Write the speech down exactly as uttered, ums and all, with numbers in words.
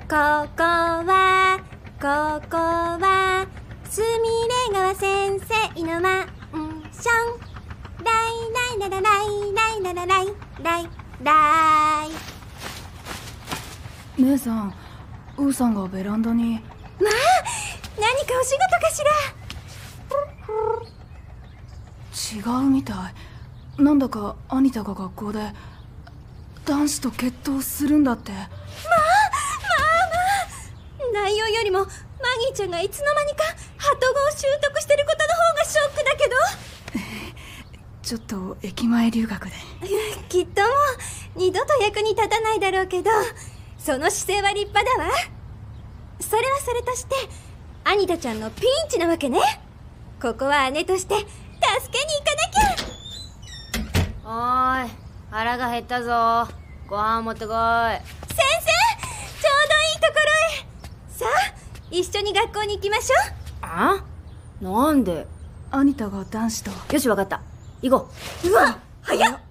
ここはここはすみれ川先生のマンション。ライライララライライララライライライ。 姉さん、ウーさんがベランダに。 まあ、何かお仕事かしら。 違うみたい。なんだかアニタが学校で男子と決闘するんだって。まあまあまあ、内容よりもマギーちゃんがいつの間にかハト語を習得してることの方がショックだけど。 ちょっと駅前留学で。 きっともう二度と役に立たないだろうけど、その姿勢は立派だわ。それはそれとしてアニタちゃんのピンチなわけね。ここは姉として助けに行かなきゃ。 おーい、腹が減ったぞ。ご飯持ってこい。 先生、ちょうどいいところへ。さあ、一緒に学校に行きましょう。 あ？なんで？ アニタが男子と。 よし、わかった。行こう。 うわ、早っ。